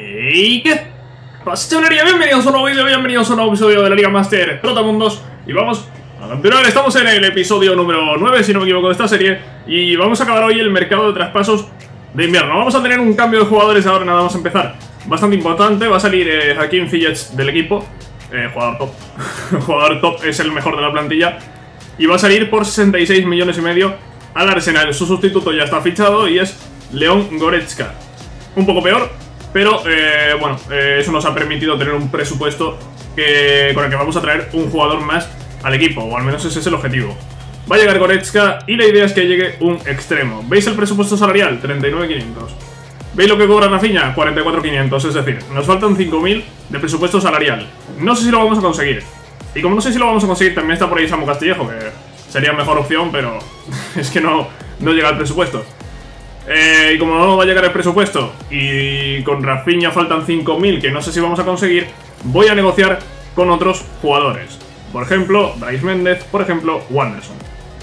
¿Y qué pasa, chavalería? Bienvenidos a un nuevo vídeo, bienvenidos a un nuevo episodio de la Liga Master Trotamundos. Y vamos a continuar, estamos en el episodio número 9, si no me equivoco, de esta serie. Y vamos a acabar hoy el mercado de traspasos de invierno. Vamos a tener un cambio de jugadores ahora, nada más empezar. Bastante importante, va a salir Hakim Ziyech del equipo. Jugador top. Jugador top, es el mejor de la plantilla. Y va a salir por 66 millones y medio al Arsenal. Su sustituto ya está fichado y es Leon Goretzka. Un poco peor, pero bueno, eso nos ha permitido tener un presupuesto con el que vamos a traer un jugador más al equipo, o al menos ese es el objetivo. Va a llegar Goretzka y la idea es que llegue un extremo. ¿Veis el presupuesto salarial? 39.500. ¿Veis lo que cobra Rafinha? 44.500, es decir, nos faltan 5.000 de presupuesto salarial. No sé si lo vamos a conseguir. Y como no sé si lo vamos a conseguir, también está por ahí Samu Castillejo, que sería mejor opción, pero es que no llega el presupuesto. Y como no va a llegar el presupuesto y con Rafinha faltan 5.000 que no sé si vamos a conseguir, voy a negociar con otros jugadores. Por ejemplo, Brais Méndez, por ejemplo, Wanderson.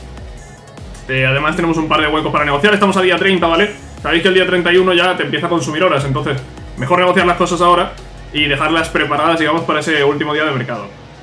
Además tenemos un par de huecos para negociar, estamos a día 30, ¿vale? Sabéis que el día 31 ya te empieza a consumir horas, entonces mejor negociar las cosas ahora y dejarlas preparadas, digamos, para ese último día de mercado.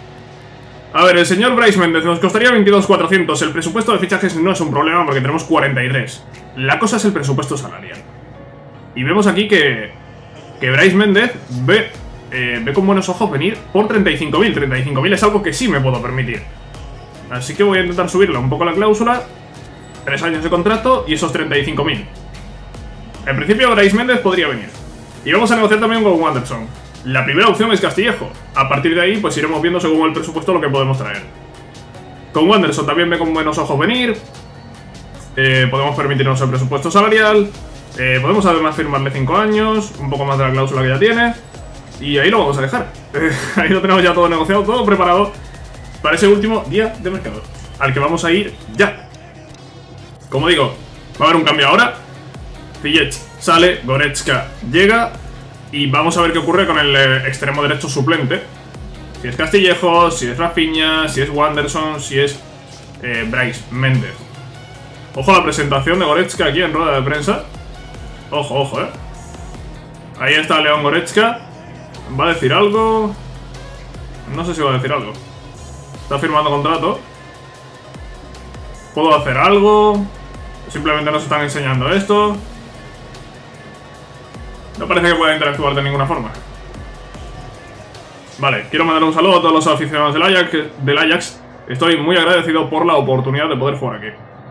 A ver, el señor Brais Méndez nos costaría 22.400. El presupuesto de fichajes no es un problema porque tenemos 43. La cosa es el presupuesto salarial. Y vemos aquí que Brais Méndez ve con buenos ojos venir por 35.000. 35.000 es algo que sí me puedo permitir. Así que voy a intentar subirle un poco la cláusula. 3 años de contrato y esos 35.000. En principio Brais Méndez podría venir. Y vamos a negociar también con Wanderson. La primera opción es Castillejo. A partir de ahí, pues iremos viendo según el presupuesto lo que podemos traer. Con Wanderson también ve con buenos ojos venir. Podemos permitirnos el presupuesto salarial. Podemos además firmarle 5 años, un poco más de la cláusula que ya tiene. Y ahí lo vamos a dejar. Ahí lo tenemos ya todo negociado, todo preparado para ese último día de mercado, al que vamos a ir ya. Como digo, va a haber un cambio ahora. Ziyech sale, Goretzka llega. Y vamos a ver qué ocurre con el extremo derecho suplente. Si es Castillejo, si es Rafinha, si es Wanderson, si es Brais Méndez. Ojo a la presentación de Goretzka aquí en rueda de prensa. Ojo, ojo, Ahí está Leon Goretzka. ¿Va a decir algo? No sé si va a decir algo. Está firmando contrato. ¿Puedo hacer algo? Simplemente nos están enseñando esto. No parece que pueda interactuar de ninguna forma. Vale, quiero mandar un saludo a todos los aficionados del Ajax. Estoy muy agradecido por la oportunidad de poder jugar aquí.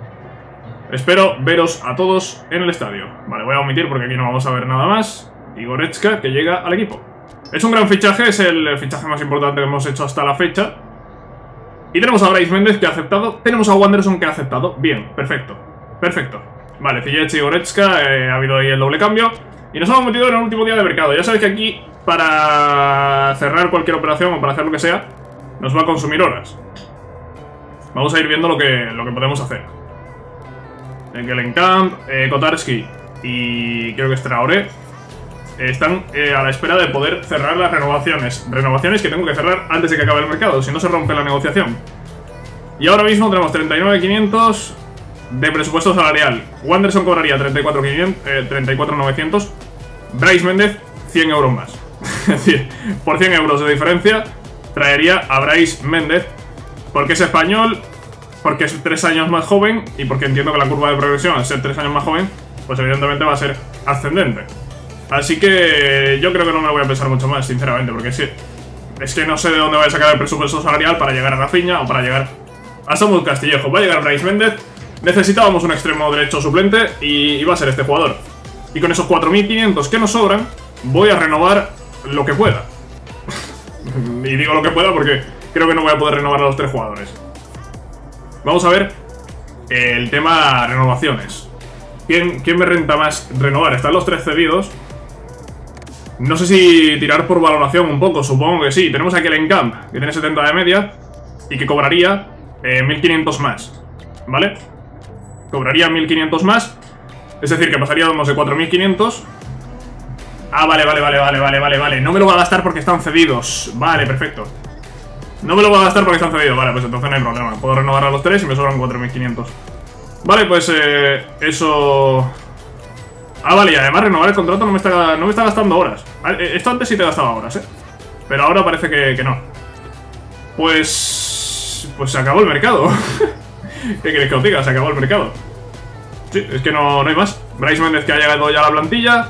Espero veros a todos en el estadio. Vale, voy a omitir porque aquí no vamos a ver nada más. Y Goretzka, que llega al equipo. Es un gran fichaje, es el fichaje más importante que hemos hecho hasta la fecha. Y tenemos a Brais Méndez, que ha aceptado. Tenemos a Wanderson, que ha aceptado. Bien, perfecto. Perfecto. Vale, Ziyech y Goretzka, ha habido ahí el doble cambio. Y nos hemos metido en el último día de mercado. Ya sabéis que aquí, para cerrar cualquier operación o para hacer lo que sea, nos va a consumir horas. Vamos a ir viendo lo que podemos hacer. Gelenkamp, Kotarski y creo que es Traoré están a la espera de poder cerrar las renovaciones. Renovaciones que tengo que cerrar antes de que acabe el mercado, si no se rompe la negociación. Y ahora mismo tenemos 39.500 de presupuesto salarial. Wanderson cobraría 34.900. Brais Méndez, 100 euros más. Es decir, por 100 euros de diferencia, traería a Brais Méndez. Porque es español, porque es 3 años más joven y porque entiendo que la curva de progresión, al ser 3 años más joven, pues evidentemente va a ser ascendente. Así que yo creo que no me lo voy a pensar mucho más, sinceramente, porque es que no sé de dónde voy a sacar el presupuesto salarial para llegar a Rafinha o para llegar a Samu Castillejo. Va a llegar Brais Méndez. Necesitábamos un extremo derecho suplente y va a ser este jugador. Y con esos 4.500 que nos sobran, voy a renovar lo que pueda. Y digo lo que pueda porque creo que no voy a poder renovar a los 3 jugadores. Vamos a ver el tema renovaciones. ¿Quién me renta más renovar? Están los 3 cedidos. No sé si tirar por valoración un poco, supongo que sí. Tenemos aquí el Gelenkamp, que tiene 70 de media y que cobraría 1.500 más, ¿vale? Cobraría 1.500 más. Es decir, que pasaríamos de 4.500. Ah, vale. No me lo voy a gastar porque están cedidos. Vale, perfecto. No me lo voy a gastar porque están cedidos. Vale, pues entonces no hay problema. Puedo renovar a los 3 y me sobran 4.500. Vale, pues eso Ah, vale, y además renovar el contrato no me está gastando horas. Esto antes sí te gastaba horas, pero ahora parece que no. Pues se acabó el mercado. ¿Qué queréis que os diga? Se acabó el mercado. Sí, es que no hay más. Bryce Méndez, que ha llegado ya a la plantilla.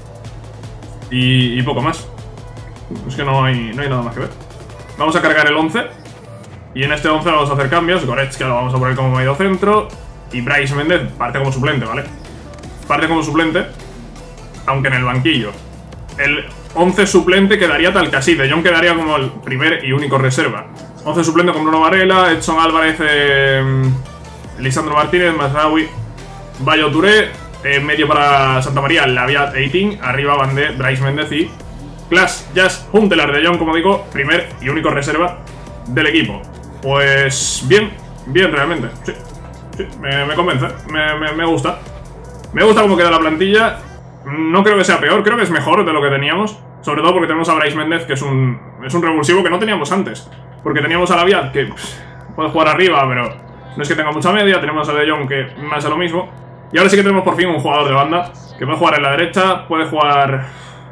Y poco más. Es que no hay nada más que ver. Vamos a cargar el 11. Y en este 11 vamos a hacer cambios. Goretzka lo vamos a poner como medio centro. Y Bryce Méndez parte como suplente, ¿vale? Parte como suplente. Aunque en el banquillo el 11 suplente quedaría tal que así. De Jong quedaría como el primer y único reserva. 11 suplente con Bruno Varela, Edson Álvarez, Lisandro Martínez, Mazraoui, Bayo Touré, medio para Santa María, Laviat, Eiting, arriba Van de Bryce Méndez y Klas Jas Huntelaar. De Jong, como digo, primer y único reserva del equipo. Pues bien realmente, sí, me convence, me gusta. Me gusta cómo queda la plantilla. No creo que sea peor, creo que es mejor de lo que teníamos. Sobre todo porque tenemos a Bryce Méndez, que es un revulsivo que no teníamos antes. Porque teníamos a Laviat, que puede jugar arriba, pero no es que tenga mucha media. Tenemos a De Jong, que más de lo mismo. Y ahora sí que tenemos por fin un jugador de banda que puede jugar en la derecha, puede jugar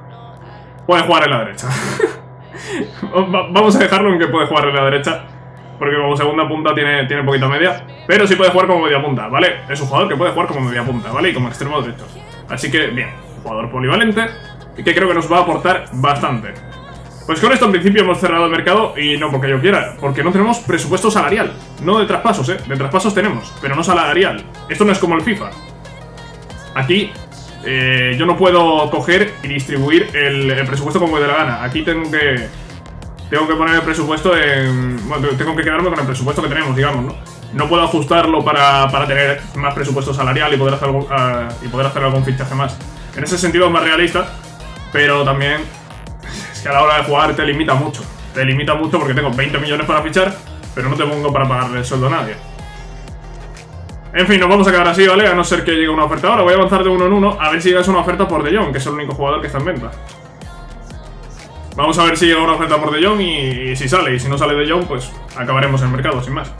en la derecha. Vamos a dejarlo en que puede jugar en la derecha, porque como segunda punta tiene poquita media. Pero sí puede jugar como media punta, ¿vale? Es un jugador que puede jugar como media punta, ¿vale? Y como extremo derecho. Así que, bien, jugador polivalente y que creo que nos va a aportar bastante. Pues con esto en principio hemos cerrado el mercado, y no porque yo quiera, porque no tenemos presupuesto salarial. No de traspasos, de traspasos tenemos, pero no salarial. Esto no es como el FIFA. Aquí yo no puedo coger y distribuir el presupuesto como me dé la gana. Aquí tengo que poner el presupuesto en... Bueno, tengo que quedarme con el presupuesto que tenemos, digamos, ¿no? No puedo ajustarlo para tener más presupuesto salarial y poder hacer algún fichaje más. En ese sentido es más realista, pero también es que a la hora de jugar te limita mucho. Te limita mucho porque tengo 20 millones para fichar, pero no te pongo para pagarle el sueldo a nadie. En fin, nos vamos a quedar así, ¿vale? A no ser que llegue una oferta ahora. Voy a avanzar de uno en uno a ver si llega una oferta por De Jong, que es el único jugador que está en venta. Vamos a ver si llega una oferta por De Jong y si sale. Y si no sale De Jong, pues acabaremos el mercado, sin más.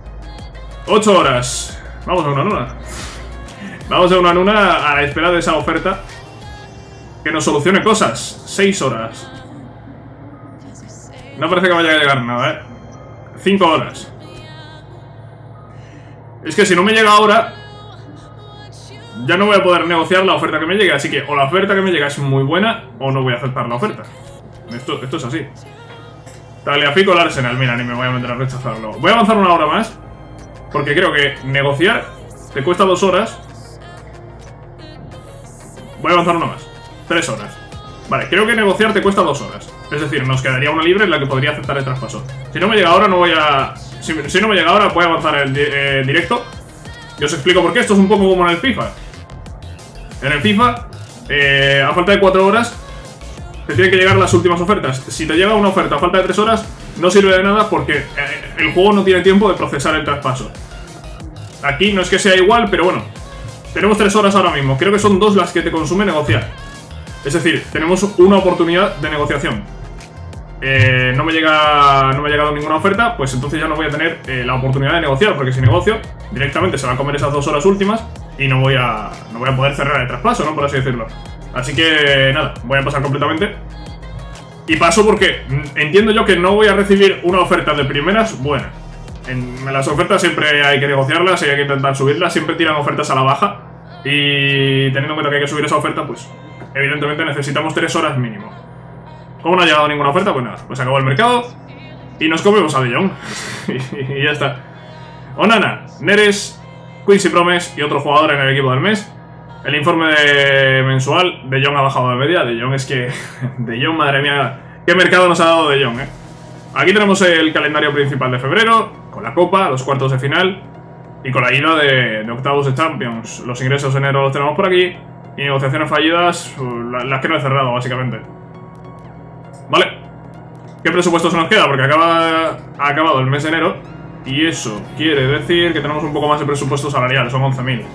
8 horas. Vamos a una en una. Vamos a una en una a la espera de esa oferta que nos solucione cosas. 6 horas. No parece que vaya a llegar nada, 5 horas. Es que si no me llega ahora, ya no voy a poder negociar la oferta que me llegue. Así que o la oferta que me llega es muy buena, o no voy a aceptar la oferta. Esto es así. Tagliafico, el Arsenal. Mira, ni me voy a meter a rechazarlo. Voy a avanzar una hora más, porque creo que negociar te cuesta 2 horas. Voy a avanzar una más. 3 horas. Vale, creo que negociar te cuesta 2 horas. Es decir, nos quedaría una libre en la que podría aceptar el traspaso. Si no me llega ahora, no voy a... Si no me llega ahora, voy a avanzar el directo. Y os explico por qué. Esto es un poco como en el FIFA. En el FIFA, a falta de 4 horas, te tienen que llegar las últimas ofertas. Si te llega una oferta a falta de 3 horas, no sirve de nada porque el juego no tiene tiempo de procesar el traspaso. Aquí no es que sea igual, pero bueno. Tenemos 3 horas ahora mismo. Creo que son 2 las que te consume negociar. Es decir, tenemos una oportunidad de negociación. No me ha llegado ninguna oferta, pues entonces ya no voy a tener la oportunidad de negociar, porque si negocio, directamente se van a comer esas 2 horas últimas y no voy a poder cerrar el traspaso, ¿no? Por así decirlo. Así que nada, voy a pasar completamente. Y paso porque entiendo yo que no voy a recibir una oferta de primeras buena. En las ofertas siempre hay que negociarlas y hay que intentar subirlas, siempre tiran ofertas a la baja. Y teniendo en cuenta que hay que subir esa oferta, pues evidentemente necesitamos 3 horas mínimo. Como no ha llegado ninguna oferta, pues nada, pues acabó el mercado y nos comemos a De Jong. Y ya está. Onana, Neres, Quincy Promes y otro jugador en el equipo del mes. El informe mensual, De Jong ha bajado de media. De Jong es que... De Jong, madre mía, qué mercado nos ha dado De Jong, Aquí tenemos el calendario principal de febrero, con la Copa, los cuartos de final y con la ida de octavos de Champions. Los ingresos de enero los tenemos por aquí y negociaciones fallidas, las que no he cerrado, básicamente. Vale. ¿Qué presupuesto se nos queda? Porque ha acabado el mes de enero y eso quiere decir que tenemos un poco más de presupuesto salarial, son 11.000.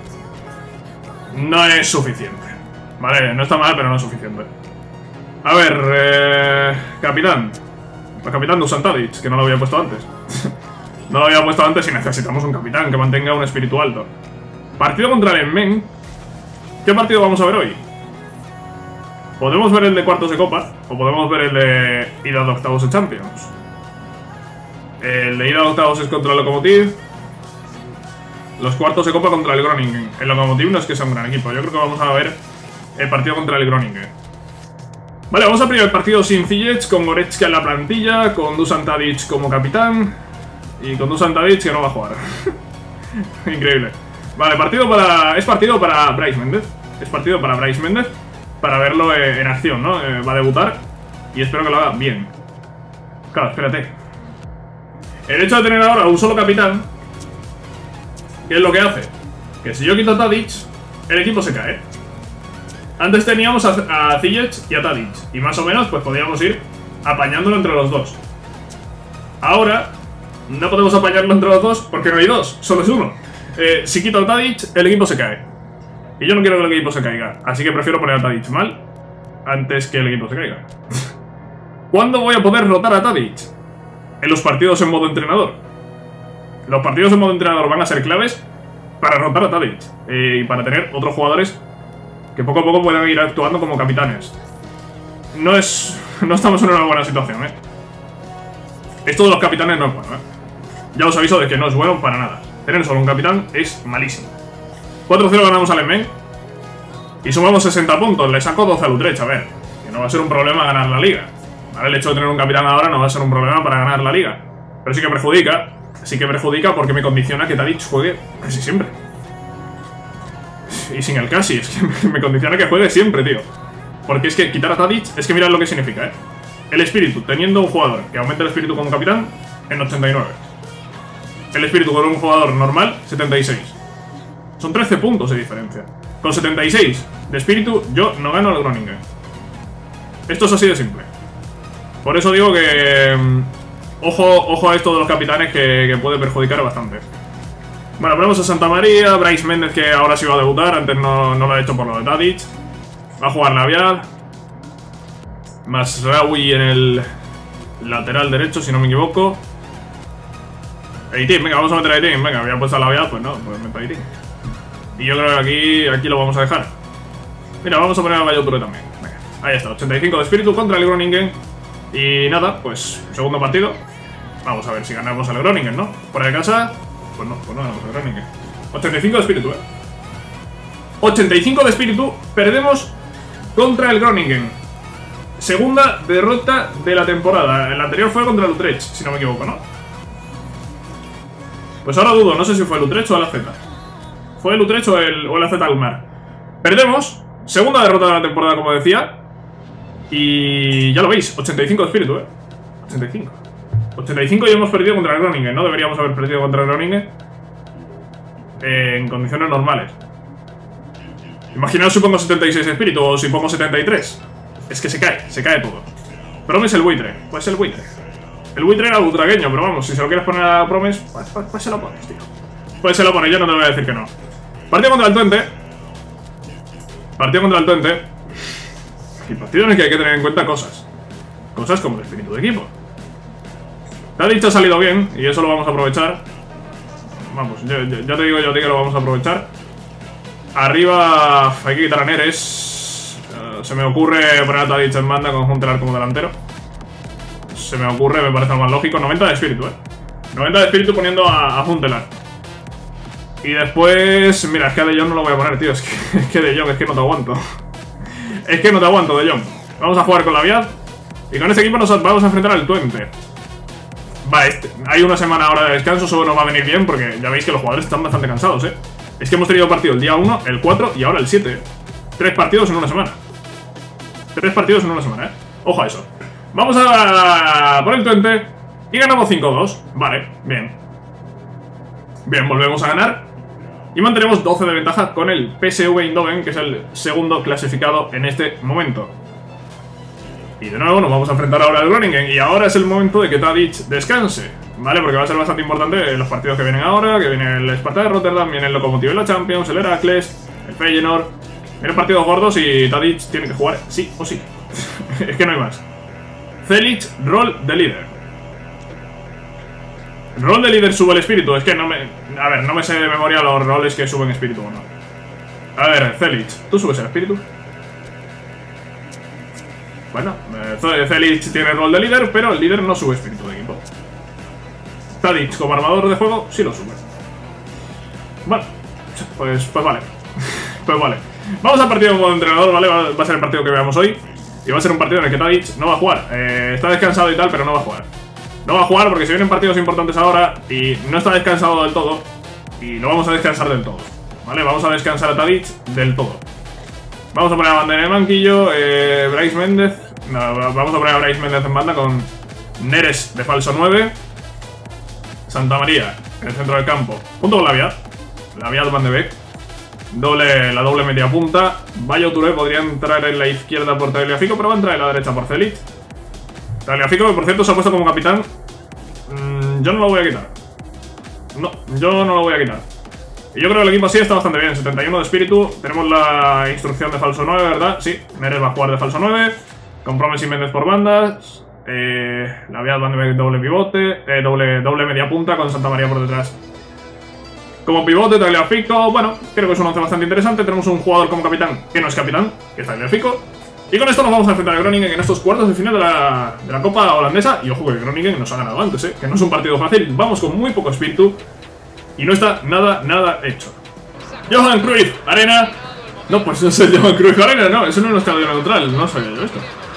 No es suficiente. Vale, no está mal, pero no es suficiente. A ver, capitán. El capitán Dusan Tadic, que no lo había puesto antes. No lo había puesto antes y necesitamos un capitán que mantenga un espíritu alto. Partido contra el Enmen. ¿Qué partido vamos a ver hoy? Podemos ver el de cuartos de Copa o podemos ver el de ida de octavos de Champions. El de ida de octavos es contra el Lokomotiv. Los cuartos de Copa contra el Groningen. El Lokomotiv no es que sea un gran equipo. Yo creo que vamos a ver el partido contra el Groningen. Vale, vamos a abrir el partido sin Ziyech, con Goretzka en la plantilla, con Dusan Tadic como capitán y con Dusan Tadic que no va a jugar. Increíble. Vale, es partido para Brais Méndez. Es partido para Brais Méndez para verlo en acción, ¿no? Va a debutar y espero que lo haga bien. Claro, espérate. El hecho de tener ahora un solo capitán, ¿qué es lo que hace? Que si yo quito a Tadic, el equipo se cae. Antes teníamos a Ziyech y a Tadic, y más o menos pues podíamos ir apañándolo entre los dos. Ahora no podemos apañarlo entre los dos porque no hay dos, solo es uno. Si quito a Tadic, el equipo se cae. Y yo no quiero que el equipo se caiga, así que prefiero poner a Tadic mal antes que el equipo se caiga. ¿Cuándo voy a poder rotar a Tadic? En los partidos en modo entrenador. Los partidos en modo entrenador van a ser claves para rotar a Tadic y para tener otros jugadores que poco a poco puedan ir actuando como capitanes. No estamos en una buena situación, Esto de los capitanes no es bueno, Ya os aviso de que no es bueno para nada. Tener solo un capitán es malísimo. 4-0 ganamos al Emmen y sumamos 60 puntos. Le saco 12 al Utrecht, a ver, que no va a ser un problema ganar la liga. ¿Vale? El hecho de tener un capitán ahora no va a ser un problema para ganar la liga. Pero sí que perjudica porque me condiciona que Tadic juegue casi siempre. Y sin el casi, es que me condiciona que juegue siempre, tío. Porque es que quitar a Tadic, es que mirad lo que significa, El espíritu, teniendo un jugador que aumenta el espíritu como capitán, en 89. El espíritu con un jugador normal, 76. Son 13 puntos de diferencia. Con 76 de espíritu, yo no gano al Groningen. Esto es así de simple. Por eso digo que... Ojo a esto de los capitanes que puede perjudicar bastante. Bueno, ponemos a Santa María, Brais Méndez que ahora sí va a debutar, antes no lo ha hecho por lo de Tadic. Va a jugar Labiad. Masraoui en el lateral derecho, si no me equivoco. Eitin, venga, vamos a meter a Eitin. Venga, había puesto a Labiad, pues no, pues meto a Eitin. Y yo creo que aquí lo vamos a dejar. Mira, vamos a poner a Bayo Touré también. Venga, ahí está, 85 de espíritu contra el Groningen. Y nada, pues segundo partido. Vamos a ver si ganamos al Groningen, ¿no? Fuera de casa, pues no ganamos al Groningen. 85 de espíritu, 85 de espíritu, perdemos contra el Groningen. Segunda derrota de la temporada. El anterior fue contra el Utrecht, si no me equivoco, ¿no? Pues ahora dudo, no sé si fue el Utrecht o el AZ. ¿Fue el Utrecht o el AZ Alkmaar? Perdemos, segunda derrota de la temporada, como decía. Y ya lo veis, 85 de espíritu, 85. 85 y hemos perdido contra el Groningen. No deberíamos haber perdido contra el Groningen en condiciones normales. Imaginaos si pongo 76 de espíritu o si pongo 73. Es que se cae todo. Promes el buitre, pues el buitre. El buitre era butragueño, pero vamos, si se lo quieres poner a Promes, pues se lo pones, tío. Pues se lo pones, yo no te voy a decir que no. Partido contra el Twente. Partido contra el Twente. Y partido en el que hay que tener en cuenta cosas. Cosas como el espíritu de equipo. Tadic ha salido bien y eso lo vamos a aprovechar. Vamos, ya te digo yo a ti que lo vamos a aprovechar. Arriba hay que quitar a Neres. Se me ocurre poner a Tadic en banda con Huntelaar como delantero. Se me ocurre, me parece lo más lógico. 90 de espíritu, 90 de espíritu poniendo a Huntelaar. Y después... Mira, es que a De Jong no lo voy a poner, tío. Es que De Jong, es que no te aguanto. Es que no te aguanto, De Jong. Vamos a jugar con Labiad. Y con este equipo nos vamos a enfrentar al Twente. Vale, hay una semana ahora de descanso. Eso nos va a venir bien porque ya veis que los jugadores están bastante cansados, Es que hemos tenido partido el día 1, el 4 y ahora el 7, 3 partidos en una semana. 3 partidos en una semana, Ojo a eso. Vamos a por el Twente y ganamos 5-2. Vale, bien. Bien, volvemos a ganar. Y mantenemos 12 de ventaja con el PSV Eindhoven, que es el segundo clasificado en este momento. Y de nuevo nos vamos a enfrentar ahora al Groningen. Y ahora es el momento de que Tadic descanse, ¿vale? Porque va a ser bastante importante los partidos que vienen ahora. Que viene el Sparta de Rotterdam, viene el Lokomotiv en la Champions, el Heracles, el Feyenoord. Vienen partidos gordos y Tadic tiene que jugar sí o sí. Es que no hay más. Zelic, rol de líder. Rol de líder sube el espíritu. Es que no me... A ver, no me sé de memoria los roles que suben espíritu o no. A ver, Celic, ¿tú subes el espíritu? Bueno, Celic tiene el rol de líder, pero el líder no sube espíritu de equipo. Tadic como armador de fuego sí lo sube. Bueno, pues vale. Pues vale. Vamos al partido como entrenador, ¿vale? Va a ser el partido que veamos hoy. Y va a ser un partido en el que Tadic no va a jugar. Está descansado y tal, pero no va a jugar. No va a jugar porque se vienen partidos importantes ahora y no está descansado del todo. Y lo vamos a descansar del todo, ¿vale? Vamos a descansar a Tadic del todo. Vamos a poner a Banda en el banquillo, Bryce Méndez. No, vamos a poner a Bryce Méndez en banda con Neres de falso 9. Santa María en el centro del campo, junto con Laviat Van de Beek. La doble media punta. Bayo Touré podría entrar en la izquierda por Tagliafico, pero va a entrar en la derecha por Celic. Tagliafico, que por cierto se ha puesto como capitán. Yo no lo voy a quitar. No, yo no lo voy a quitar. Y yo creo que el equipo así está bastante bien. 71 de espíritu. Tenemos la instrucción de falso 9, ¿verdad? Sí, Neres va a jugar de falso 9. Con Promes y Méndez por bandas. Laviat Van de Beek doble pivote. Doble media punta con Santa María por detrás. Como pivote, Tagliafico. Bueno, creo que es un once bastante interesante. Tenemos un jugador como capitán que no es capitán, que es Tagliafico. Y con esto nos vamos a enfrentar a Groningen en estos cuartos de final de la Copa Holandesa. Y ojo que Groningen nos ha ganado antes, que no es un partido fácil. Vamos con muy poco espíritu. Y no está nada hecho. Johan Cruyff Arena. No, pues no es el Johan Cruyff Arena, no. Eso no es un estadio neutral. No sabía yo esto.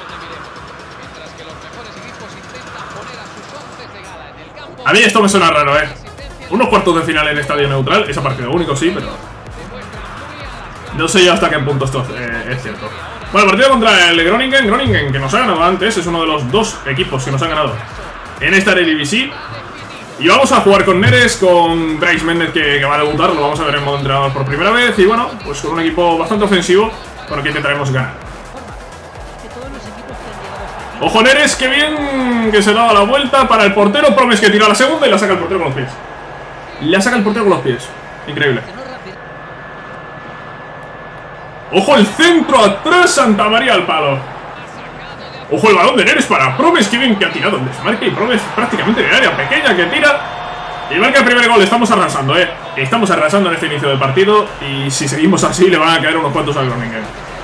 A mí esto me suena raro, Unos cuartos de final en estadio neutral. Esa partido único sí, pero no sé yo hasta qué punto esto es cierto. Bueno, partido contra el Groningen. Groningen, que nos ha ganado antes. Es uno de los dos equipos que nos han ganado en esta Eredivisie. Y vamos a jugar con Neres, con Bryce Méndez que va a debutar. Lo vamos a ver en modo entrenador por primera vez. Y bueno, pues con un equipo bastante ofensivo con el que intentaremos ganar. Ojo Neres, que bien que se da la vuelta para el portero. Promes que tira la segunda y la saca el portero con los pies. La saca el portero con los pies. Increíble. Ojo el centro atrás, Santa María al palo. Ojo el balón de Neres para Promes, que bien que ha tirado el desmarque. Y Promes prácticamente en el área pequeña que tira. Y marca el primer gol. Estamos arrasando, Estamos arrasando en este inicio del partido. Y si seguimos así le van a caer unos cuantos al Groningen.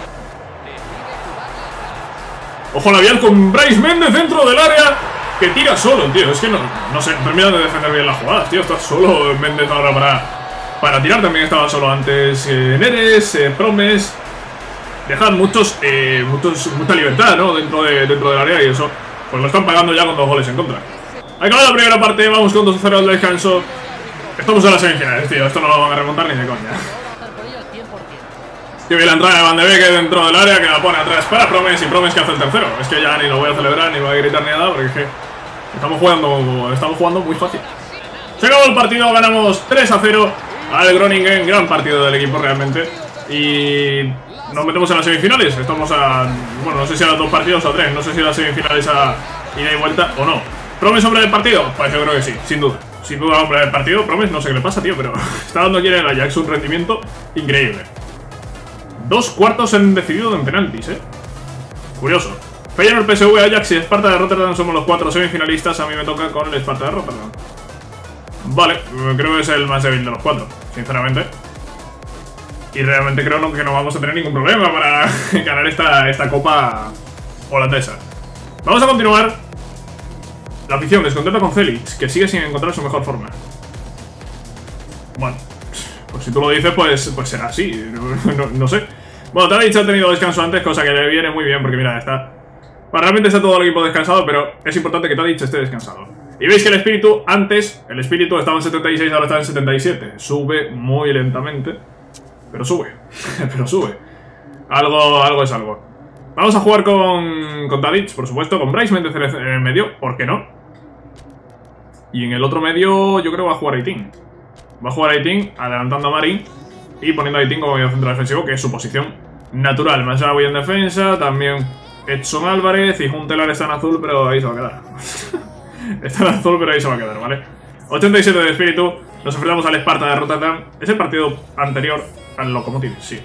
Ojo Laviat con Bryce Méndez dentro del área. Que tira solo, tío. Es que no se terminan de defender bien las jugadas, tío. Está solo Méndez ahora para tirar. También estaba solo antes Neres, Promes. Dejan mucha libertad, ¿no? Dentro del área y eso pues lo están pagando ya con 2 goles en contra. Acaba la primera parte, vamos con 2-0 al descanso. Estamos en las semifinales, tío. Esto no lo van a remontar ni de coña. Que bien la entrada de Van de Beek dentro del área, que la pone atrás para Promes y Promes que hace el tercero. Es que ya ni lo voy a celebrar, ni voy a gritar ni nada, porque es que estamos jugando muy fácil. Se acabó el partido, ganamos 3-0 al Groningen. Gran partido del equipo realmente. Y nos metemos en las semifinales. Estamos bueno, no sé si a los 2 partidos o 3. No sé si a las semifinales a ida y vuelta o no. ¿Promes hombre del partido? Pues yo creo que sí, sin duda. Sin duda hombre del partido. Promes, no sé qué le pasa, tío, pero está dando aquí en el Ajax un rendimiento increíble. 2 cuartos en decidido en penaltis, Curioso. Feyenoord, PSV, Ajax y Sparta de Rotterdam somos los 4 semifinalistas. A mí me toca con el Sparta de Rotterdam. Vale, creo que es el más débil de los 4, sinceramente. Y realmente creo que no vamos a tener ningún problema para ganar esta copa holandesa. Vamos a continuar. La afición descontenta con Celic, que sigue sin encontrar su mejor forma. Bueno, pues si tú lo dices, pues será así. No sé. Bueno, Tadic ha tenido descanso antes, cosa que le viene muy bien, porque mira, está... Bueno, realmente está todo el equipo descansado, pero es importante que Tadic esté descansado. Y veis que el espíritu, antes, el espíritu estaba en 76, ahora está en 77. Sube muy lentamente, pero sube. Pero sube. Algo es algo. Vamos a jugar con Tadic, por supuesto, con Bryce Méndez en el medio, ¿por qué no? Y en el otro medio yo creo que va a jugar Aitin. Va a jugar Aitin, adelantando a Marín y poniendo a Aitin como medio centro defensivo, que es su posición natural. Mazraoui en defensa, también Edson Álvarez y Huntelaar está en azul, pero ahí se va a quedar. Está en azul, pero ahí se va a quedar, ¿vale? 87 de espíritu, nos enfrentamos al Sparta de Rotterdam. Es el partido anterior al Lokomotiv, sí.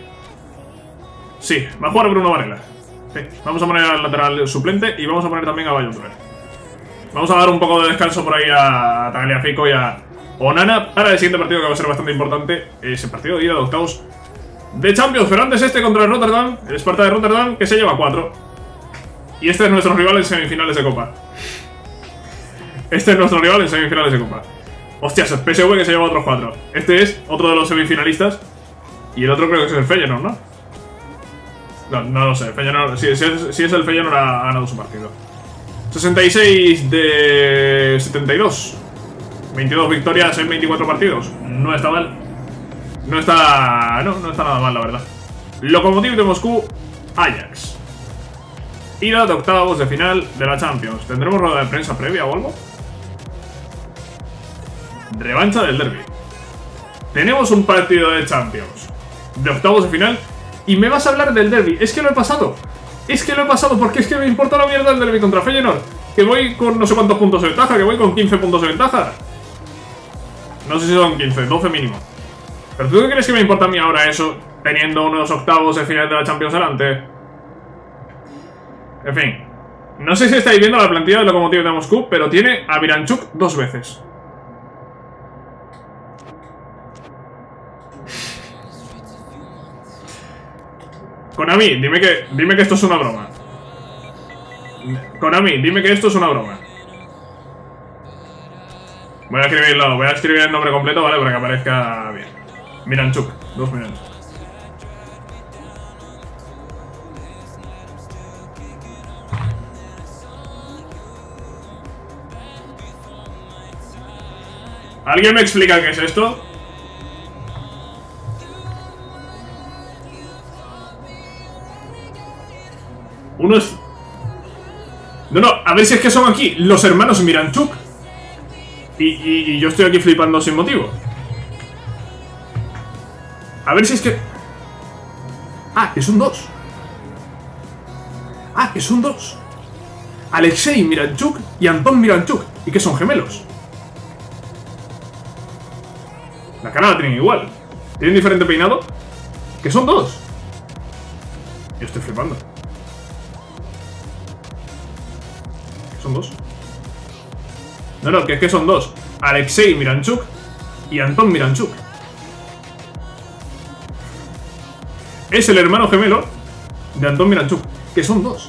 Sí, va a jugar Bruno Varela. Sí, vamos a poner al lateral suplente y vamos a poner también a Bayo Touré. Vamos a dar un poco de descanso por ahí a Tagliafico y a Onana para el siguiente partido, que va a ser bastante importante. Ese partido de ida de octavos de Champions, pero antes este contra el Rotterdam, el Sparta de Rotterdam, que se lleva 4. Y este es nuestro rival en semifinales de Copa. Este es nuestro rival en semifinales de Copa. Hostias, el PSV que se lleva otros 4. Este es otro de los semifinalistas. Y el otro creo que es el Feyenoord, ¿no? No lo sé. Feyenoord, si es el Feyenoord ha ganado su partido. 66 de 72. 22 victorias en 24 partidos. No está mal. No está nada mal, la verdad. Lokomotiv de Moscú, Ajax. Ida de octavos de final de la Champions. ¿Tendremos rueda de prensa previa o algo? Revancha del derbi. Tenemos un partido de Champions de octavos de final. Y me vas a hablar del derbi. Es que lo he pasado. Porque es que me importa la mierda el derbi contra Feyenoord. Que voy con no sé cuántos puntos de ventaja. Que voy con 15 puntos de ventaja. No sé si son 15, 12 mínimo. ¿Pero tú qué crees que me importa a mí ahora eso? Teniendo unos octavos de final de la Champions delante. En fin. No sé si estáis viendo la plantilla del Lokomotiv de Moscú, pero tiene a Miranchuk 2 veces. Konami, dime que esto es una broma. Konami, dime que esto es una broma. Voy a escribir el nombre completo, ¿vale? Para que aparezca bien. Miranchuk, 2 Miranchuk. ¿Alguien me explica qué es esto? Unos... No, a ver si es que son aquí los hermanos Miranchuk. Y yo estoy aquí flipando sin motivo. A ver si es que... Ah, que son 2. Alexei Miranchuk y Anton Miranchuk. ¿Y que son gemelos? La cara la tienen igual. ¿Tienen diferente peinado? Que son 2. Yo estoy flipando. ¿Son 2? No, que es que son 2. Alexei Miranchuk y Anton Miranchuk. Es el hermano gemelo de Anton Miranchuk. Que son 2.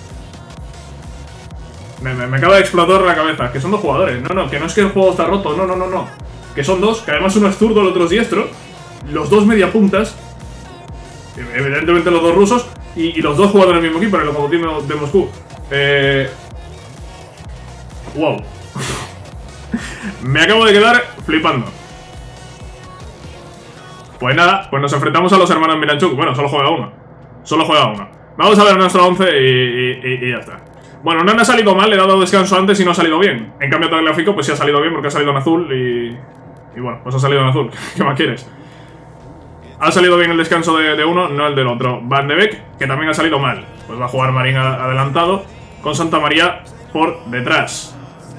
Me acaba de explotar la cabeza. Que son 2 jugadores. No, que no es que el juego está roto. No. Que son 2. Que además uno es zurdo, el otro es diestro. Los 2 mediapuntas. Evidentemente los 2 rusos. Y los 2 jugadores del mismo equipo. En el Lokomotiv de Moscú. Wow. Me acabo de quedar flipando. Pues nada, pues nos enfrentamos a los hermanos Miranchuk. Bueno, solo juega uno. Vamos a ver nuestro 11 y ya está. Bueno, no me ha salido mal, le he dado descanso antes y no ha salido bien. En cambio, Tagliafico pues sí ha salido bien porque ha salido en azul y bueno, pues ha salido en azul. ¿Qué más quieres? Ha salido bien el descanso de uno, no el del otro. Van de Beek, que también ha salido mal. Pues va a jugar Marín adelantado con Santa María por detrás.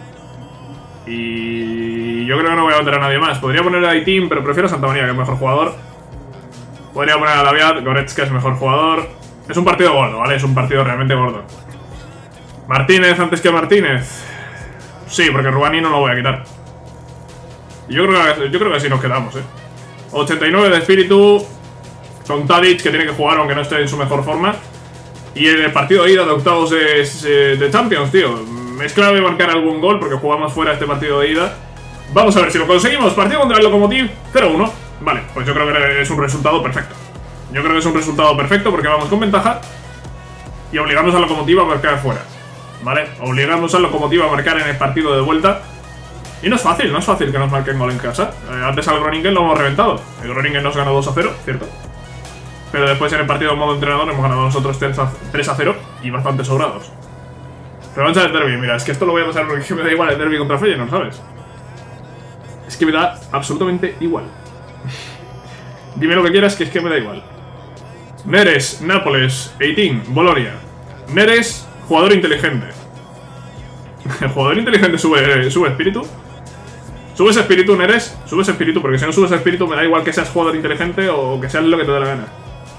Y yo creo que no voy a meter a nadie más. Podría poner a Aitín, pero prefiero a Santa María, que es mejor jugador. Podría poner a Daviad, Goretzka es mejor jugador. Es un partido gordo, ¿vale? Es un partido realmente gordo. Martínez antes que Martínez. Sí, porque Ruani no lo voy a quitar. Yo creo que así nos quedamos, 89 de espíritu. Con Tadic, que tiene que jugar aunque no esté en su mejor forma. Y en el partido de ida de octavos de Champions, tío. Es clave marcar algún gol porque jugamos fuera este partido de ida. Vamos a ver si lo conseguimos. Partido contra el Lokomotiv 0-1. Vale, pues yo creo que es un resultado perfecto. Porque vamos con ventaja. Y obligamos al Lokomotiv a marcar fuera. ¿Vale? Obligamos al Lokomotiv a marcar en el partido de vuelta. Y no es fácil que nos marquen gol en casa. Antes al Groningen lo hemos reventado. El Groningen nos ganó 2-0, ¿cierto? Pero después en el partido de modo entrenador hemos ganado nosotros 3-0 y bastante sobrados. Revancha del derbi, mira, es que esto lo voy a pasar porque es que me da igual el derbi contra Feyenoord, ¿sabes? Es que me da absolutamente igual. Dime lo que quieras, que es que me da igual. Neres, Nápoles, Eitín, Bolonia. Neres, jugador inteligente. El jugador inteligente sube espíritu. Subes espíritu, Neres. Subes espíritu, porque si no subes espíritu me da igual que seas jugador inteligente o que seas lo que te dé la gana.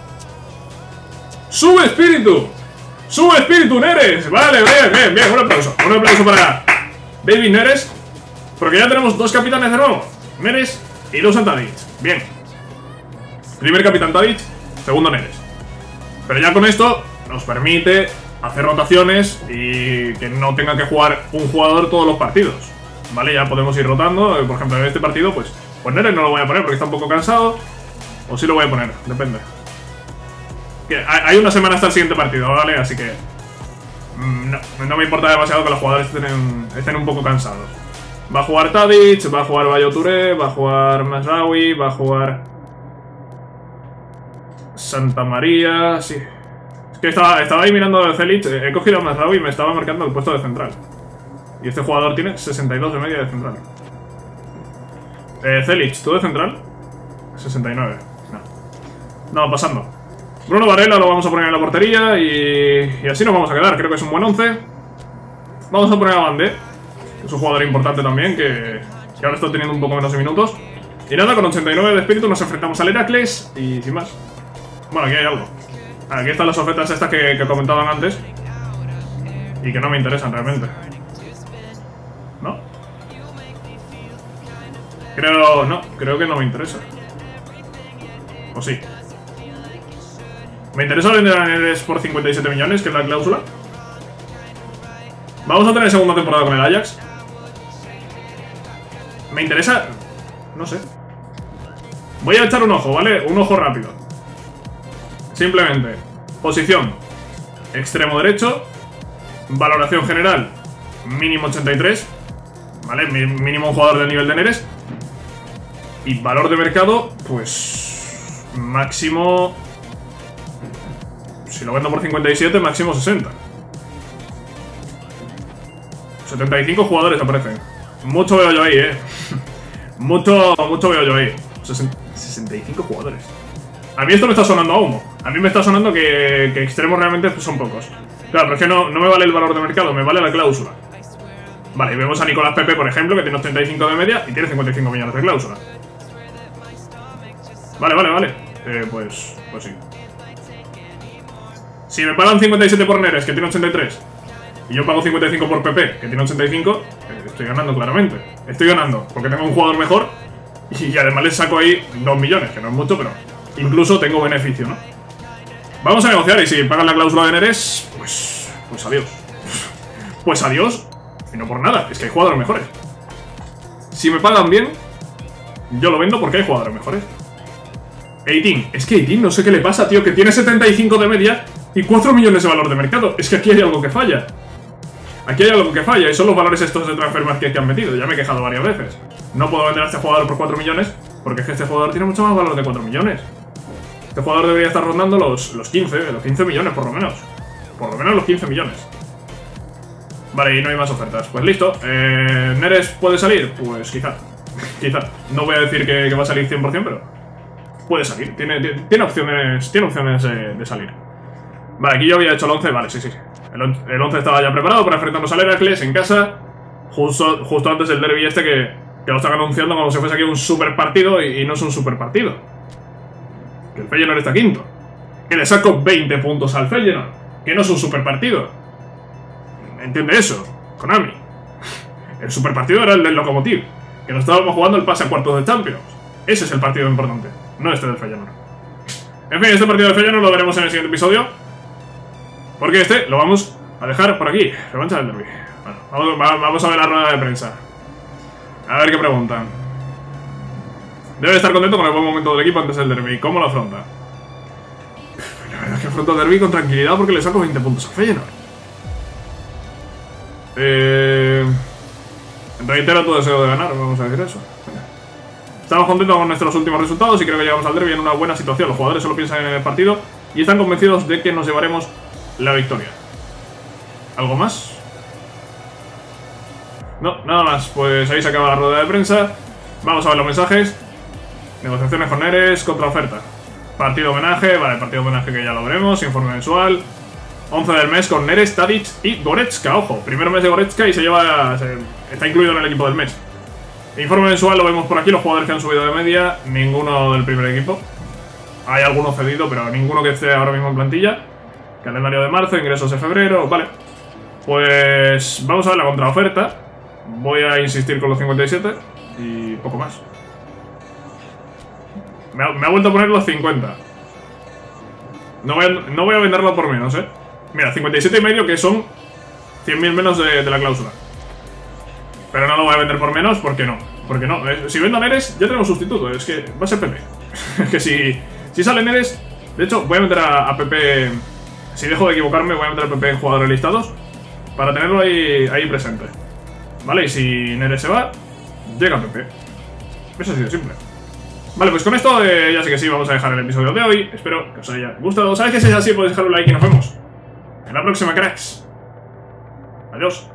¡Sube espíritu! ¡Sube espíritu, Neres! Vale, bien. Un aplauso para David Neres. Porque ya tenemos 2 capitanes de nuevo. Neres y Dusan Tadic. Bien. Primer capitán Tadic. segundo Neres. Pero ya con esto nos permite hacer rotaciones y que no tenga que jugar un jugador todos los partidos. Vale, ya podemos ir rotando. Por ejemplo, en este partido, pues Neres no lo voy a poner porque está un poco cansado. O sí lo voy a poner, depende. Que hay una semana hasta el siguiente partido, ¿vale? Así que no me importa demasiado que los jugadores estén un poco cansados. Va a jugar Tadic, va a jugar Bayo Touré, va a jugar Mazraoui, va a jugar Santa María, sí. Es que estaba ahí mirando a Celic, he cogido a Mazraoui y me estaba marcando el puesto de central. Y este jugador tiene 62 de media de central. Celic, ¿tú de central? 69. No, pasando. Bruno Varela lo vamos a poner en la portería y así nos vamos a quedar. Creo que es un buen 11. Vamos a poner a Bandé. Es un jugador importante también que ahora está teniendo un poco menos de minutos. Y nada, con 89 de espíritu nos enfrentamos al Heracles y sin más. Bueno, aquí hay algo. Aquí están las ofertas estas que comentaban antes y que no me interesan realmente. ¿No? Creo que no me interesa. ¿O sí? Me interesa vender a Neres por 57 millones, que es la cláusula. Vamos a tener segunda temporada con el Ajax. Me interesa... No sé. Voy a echar un ojo, ¿vale? Un ojo rápido. Simplemente. Posición. Extremo derecho. Valoración general. Mínimo 83. ¿Vale? Mínimo un jugador del nivel de Neres. Y valor de mercado, pues... máximo... Si lo vendo por 57, máximo 60. 75 jugadores aparecen. Mucho veo yo ahí, mucho veo yo ahí. 65 jugadores. A mí esto me está sonando a humo. A mí me está sonando que extremos realmente son pocos. Claro, pero es que no me vale el valor de mercado, me vale la cláusula. Vale, y vemos a Nicolás Pepe, por ejemplo, que tiene 85 de media y tiene 55 millones de cláusula. Vale. Pues sí. Si me pagan 57 por Neres, que tiene 83, y yo pago 55 por PP, que tiene 85, estoy ganando claramente. Estoy ganando, porque tengo un jugador mejor y además le saco ahí 2 millones, que no es mucho, pero incluso tengo beneficio, ¿no? Vamos a negociar y si pagan la cláusula de Neres, pues adiós. Pues adiós, y no por nada, es que hay jugadores mejores. Si me pagan bien, yo lo vendo porque hay jugadores mejores. Eitin, es que Eitin no sé qué le pasa, tío, que tiene 75 de media y 4 millones de valor de mercado. Es que aquí hay algo que falla. Aquí hay algo que falla y son los valores estos de Transfermarkt que han metido. Ya me he quejado varias veces. No puedo vender a este jugador por 4 millones porque es que este jugador tiene mucho más valor de 4 millones. Este jugador debería estar rondando los 15 millones por lo menos. Por lo menos los 15 millones. Vale, y no hay más ofertas. Pues listo. ¿Neres puede salir? Pues quizá. Quizá. No voy a decir que va a salir 100%, pero puede salir. Tiene opciones de salir. Vale, aquí yo había hecho el 11. Vale, sí. El 11 estaba ya preparado para enfrentarnos al Heracles en casa. Justo antes del derbi este que lo están anunciando como si fuese aquí un super partido y no es un super partido. Que el Feyenoord está quinto. Que le saco 20 puntos al Feyenoord. Que no es un super partido. ¿Entiende eso? Konami. El super partido era el del Lokomotiv. Que nos estábamos jugando el pase a cuartos de Champions. Ese es el partido importante. No este del Feyenoord. En fin, este partido del Feyenoord lo veremos en el siguiente episodio. Porque este lo vamos a dejar por aquí. Revancha del derbi. Bueno, vamos a ver la rueda de prensa. A ver qué preguntan. Debe estar contento con el buen momento del equipo antes del derbi. ¿Cómo lo afronta? La verdad es que afronta el derbi con tranquilidad porque le saco 20 puntos a Feyenoord. Reitero tu deseo de ganar, vamos a decir eso. Estamos contentos con nuestros últimos resultados y creo que llegamos al derbi en una buena situación. Los jugadores solo piensan en el partido y están convencidos de que nos llevaremos la victoria. ¿Algo más? No, nada más. Pues ahí se acaba la rueda de prensa. Vamos a ver los mensajes. Negociaciones con Neres, contraoferta. Partido homenaje, vale, partido homenaje que ya lo veremos. Informe mensual. 11 del mes con Neres, Tadic y Goretzka. Ojo, primer mes de Goretzka y está incluido en el equipo del mes. Informe mensual lo vemos por aquí. Los jugadores que han subido de media, ninguno del primer equipo. Hay alguno cedido, pero ninguno que esté ahora mismo en plantilla. Calendario de marzo, ingresos de febrero, vale. Pues vamos a ver la contraoferta. Voy a insistir con los 57 y poco más. Me ha vuelto a poner los 50. No voy a venderlo por menos, Mira, 57,5 que son 100.000 menos de la cláusula. Pero no lo voy a vender por menos, ¿por qué no? Porque no, si vendo a Neres ya tenemos sustituto, es que va a ser Pepe. Es que si sale Neres, de hecho voy a meter a Pepe, si dejo de equivocarme voy a meter a Pepe en jugadores listados para tenerlo ahí presente. Vale, y si Neres se va, llega Pepe. Eso ha sido simple. Vale, pues con esto ya sé que sí, vamos a dejar el episodio de hoy. Espero que os haya gustado. ¿Sabes que si es así? Podéis dejar un like y nos vemos en la próxima, cracks. Adiós.